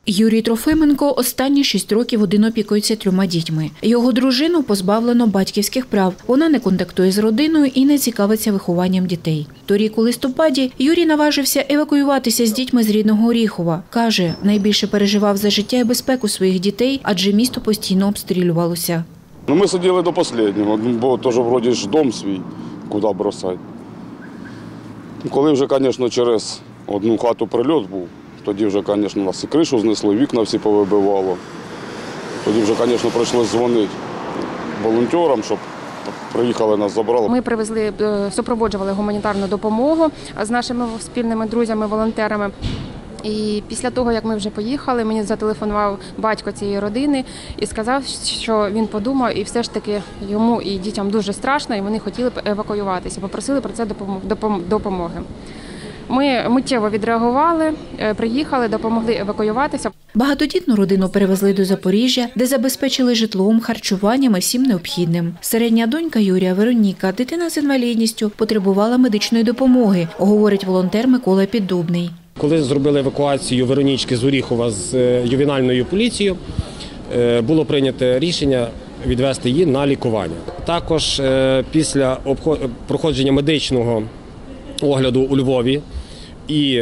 Юрій Трофименко останні 6 років один опікується 3 дітьми. Його дружину позбавлено батьківських прав. Вона не контактує з родиною і не цікавиться вихованням дітей. Торік у листопаді Юрій наважився евакуюватися з дітьми з рідного Оріхова. Каже, найбільше переживав за життя і безпеку своїх дітей, адже місто постійно обстрілювалося. Ми сиділи до останнього, бо теж вроді ж дом свій, куди бросати. Коли вже, звісно, через одну хату прильот був, тоді вже, звісно, нас і кришу знесли, вікна всі повибивало. Тоді вже, звісно, прийшлося дзвонити волонтерам, щоб приїхали, нас забрали. Ми привезли, супроводжували гуманітарну допомогу з нашими спільними друзями-волонтерами. І після того, як ми вже поїхали, мені зателефонував батько цієї родини і сказав, що він подумав, і все ж таки йому і дітям дуже страшно, і вони хотіли б евакуюватися, попросили про це допомоги. Ми миттєво відреагували, приїхали, допомогли евакуюватися. Багатодітну родину перевезли до Запоріжжя, де забезпечили житлом, харчуванням і всім необхідним. Середня донька Юрія Вероніка, дитина з інвалідністю, потребувала медичної допомоги, говорить волонтер Микола Піддубний. Коли зробили евакуацію Веронічки з Оріхова з ювенальною поліцією, було прийнято рішення відвезти її на лікування. Також після проходження медичного огляду у Львові і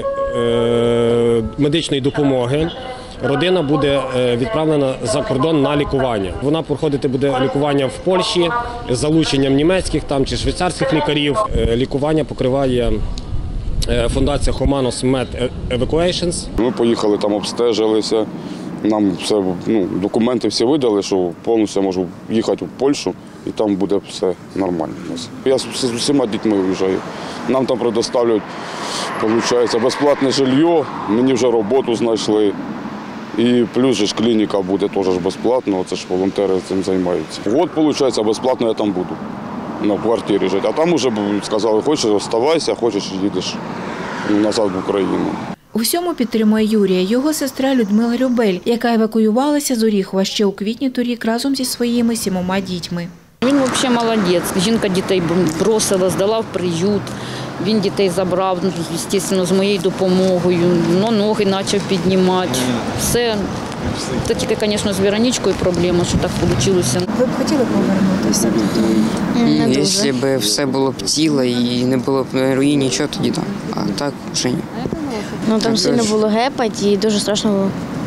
медичної допомоги родина буде відправлена за кордон на лікування. Вона проходити буде лікування в Польщі з залученням німецьких чи швейцарських лікарів. Лікування покриває фундація Humanos Med Evacuations. Ми поїхали, там обстежилися, нам все, документи всі видали, що повністю можу їхати в Польщу і там буде все нормально. Я з усіма дітьми виїжджаю. Нам там предоставляють, виходить, безплатне житло, мені вже роботу знайшли. І плюс же клініка буде теж безплатно, це ж волонтери цим займаються. Год, виходить, безплатно я там буду, на квартирі жити. А там вже сказали, хочеш, оставайся, хочеш, їдеш назад в Україну. У всьому підтримує Юрія його сестра Людмила Рюбель, яка евакуювалася з Оріхова ще у квітні торік разом зі своїми 7 дітьми. Він взагалі молодець. Жінка дітей бросила, здала в приют. Він дітей забрав, звісно, з моєю допомогою. Ноги почав піднімати. Все. Це тільки, звісно, з Веронічкою проблема, що так вийшло. Ви б хотіли повернутися додому? Якщо б все було б ціле і не було б руїн, нічого тоді там. А так вже ні. Там сильно було гепать і дуже страшно було.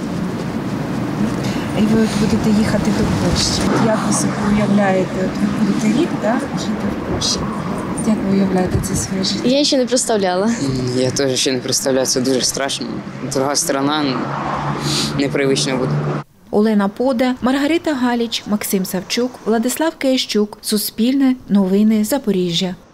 І ви будете їхати до Польщі. Як ви собі уявляєте? Ви будете рік, жити в Польщі? Як ви уявляєте це своє життя? Я ще не представляла. Я теж ще не представляю, це дуже страшно. Друга країна, непривично буде. Олена Пода, Маргарита Галіч, Максим Савчук, Владислав Киящук. Суспільне. Новини. Запоріжжя.